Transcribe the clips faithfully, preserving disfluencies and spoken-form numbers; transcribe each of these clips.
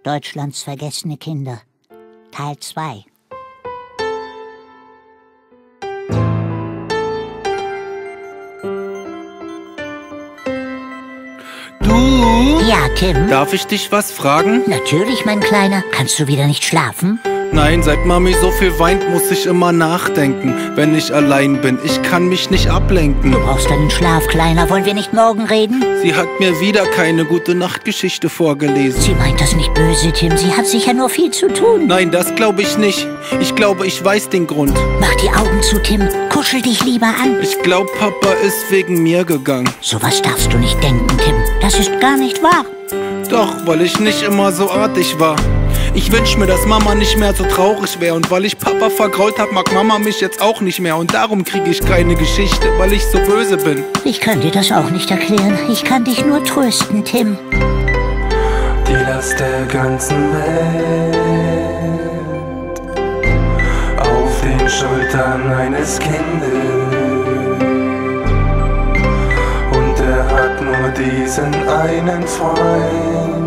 Deutschlands vergessene Kinder, Teil zwei. Du? Ja, Tim? Darf ich dich was fragen? Natürlich, mein Kleiner. Kannst du wieder nicht schlafen? Nein, seit Mami so viel weint, muss ich immer nachdenken, wenn ich allein bin. Ich kann mich nicht ablenken. Du brauchst deinen Schlaf, Kleiner. Wollen wir nicht morgen reden? Sie hat mir wieder keine gute Nachtgeschichte vorgelesen. Sie meint das nicht böse, Tim. Sie hat sicher nur viel zu tun. Nein, das glaube ich nicht. Ich glaube, ich weiß den Grund. Mach die Augen zu, Tim. Kuschel dich lieber an. Ich glaube, Papa ist wegen mir gegangen. Sowas darfst du nicht denken, Tim. Das ist gar nicht wahr. Doch, weil ich nicht immer so artig war. Ich wünsch mir, dass Mama nicht mehr so traurig wäre. Und weil ich Papa vergrault hab, mag Mama mich jetzt auch nicht mehr. Und darum kriege ich keine Geschichte, weil ich so böse bin. Ich kann dir das auch nicht erklären. Ich kann dich nur trösten, Tim. Die Last der ganzen Welt auf den Schultern eines Kindes. Und er hat nur diesen einen Freund.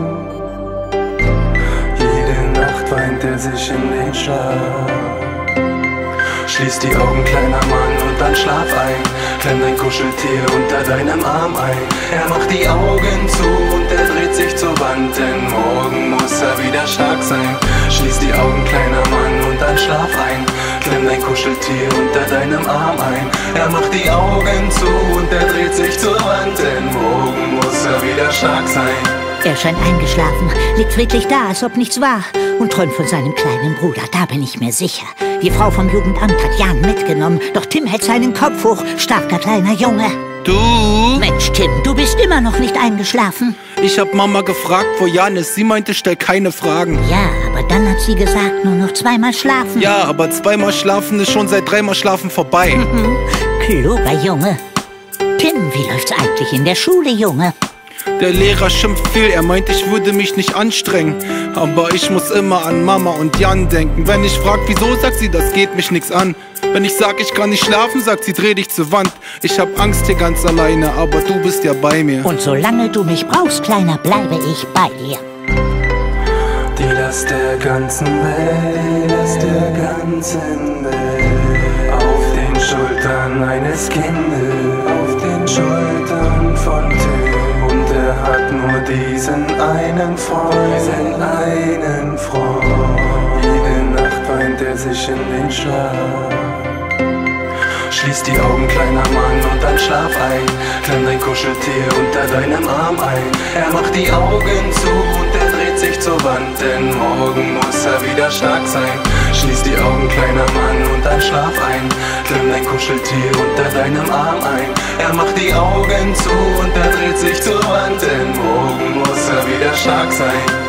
Weint er sich in den Schlaf. Schließ die Augen, kleiner Mann, und dann schlaf ein. Klemm dein Kuscheltier unter deinem Arm ein. Er macht die Augen zu und er dreht sich zur Wand, denn morgen muss er wieder stark sein. Schließ die Augen, kleiner Mann, und dann schlaf ein. Klemm dein Kuscheltier unter deinem Arm ein. Er macht die Augen zu und er dreht sich zur Wand, denn morgen muss er wieder stark sein. Er scheint eingeschlafen, liegt friedlich da, als ob nichts war und träumt von seinem kleinen Bruder, da bin ich mir sicher. Die Frau vom Jugendamt hat Jan mitgenommen, doch Tim hält seinen Kopf hoch, starker kleiner Junge. Du? Mensch, Tim, du bist immer noch nicht eingeschlafen. Ich hab Mama gefragt, wo Jan ist. Sie meinte, stell keine Fragen. Ja, aber dann hat sie gesagt, nur noch zweimal schlafen. Ja, aber zweimal schlafen ist schon seit dreimal schlafen vorbei. Kluger Junge. Tim, wie läuft's eigentlich in der Schule, Junge? Der Lehrer schimpft viel, er meint, ich würde mich nicht anstrengen. Aber ich muss immer an Mama und Jan denken. Wenn ich frag, wieso, sagt sie, das geht mich nix an. Wenn ich sag, ich kann nicht schlafen, sagt sie, dreh dich zur Wand. Ich hab Angst hier ganz alleine, aber du bist ja bei mir. Und solange du mich brauchst, Kleiner, bleibe ich bei dir. Die Last der ganzen Welt, Last der ganzen Welt auf den Schultern eines Kindes, auf den Schultern von Tim. Er hat nur diesen einen Freund, diesen einen Freund. Jede Nacht weint er sich in den Schlaf. Schließ die Augen, kleiner Mann, und dann schlaf ein. Klemm dein Kuscheltier unter deinem Arm ein. Er macht die Augen zu und er dreht sich zur Wand, denn morgen muss er wieder stark sein. Schließ die Augen, kleiner Mann, und dann schlaf ein. Klemm dein Kuscheltier unter deinem Arm ein. Er macht die Augen zu und er dreht sich zur Wand, denn morgen muss er wieder stark sein.